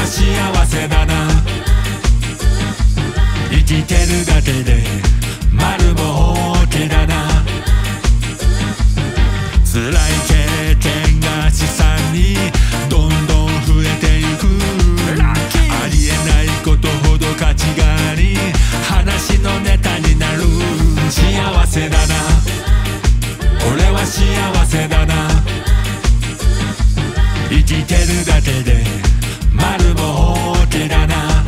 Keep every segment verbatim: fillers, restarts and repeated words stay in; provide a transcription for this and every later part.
は幸せだな。生きてるだけで丸も OK だな。辛い経験が資産にどんどん増えてゆく。ありえないことほど価値があり話のネタになる。幸せだな、俺は幸せだな。生きてるだけで丸も OK だな。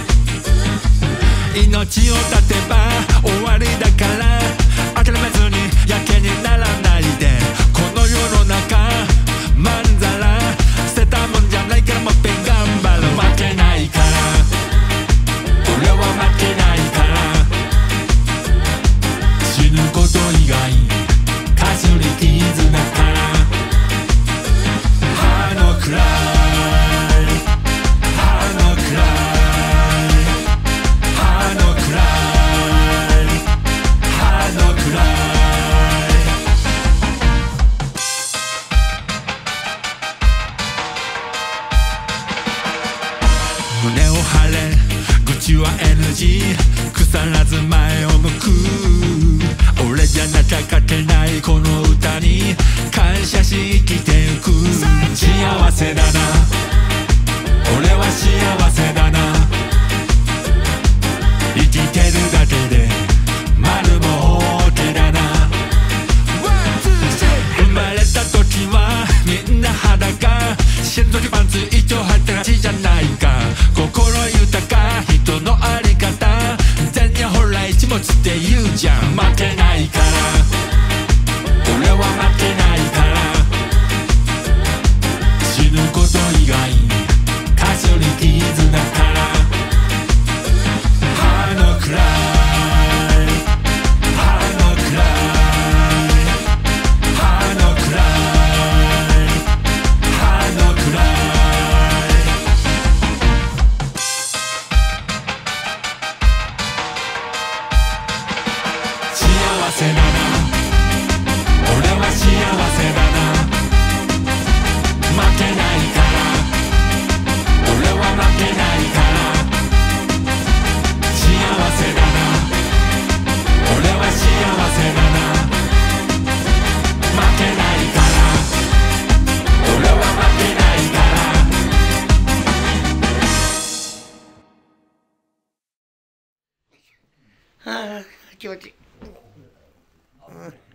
命を絶てば終わりだから諦めずにやけにならないで。この世の中まんざら捨てたもんじゃないからもっぺん頑張る。負けないから俺は負けないから。死ぬこと以外かすり傷だから。あのくらいあのくらいあのくらいあのくらい。胸を張れ愚痴は エヌジー 腐らず前を向く。俺じゃなきゃ書けないこの歌に感謝し生きてゆく。幸せだな、俺は幸せだな。生きてるだけで丸も OK だな。生まれた時はみんな裸、死ぬ時パンツ一丁履いてるちじゃないか。心豊か人のあり方全然ほら一物って言うじゃん。負けないから俺は負けないから。死ぬこと以外かすり傷だから。あのくらいあのくらいあのくらいあのくらい。幸せだな、俺は幸せだな。負けないから俺は負けないから。幸せだな、俺は幸せだな。負けないから俺は負けないから。 はあ、気持ちいい。うん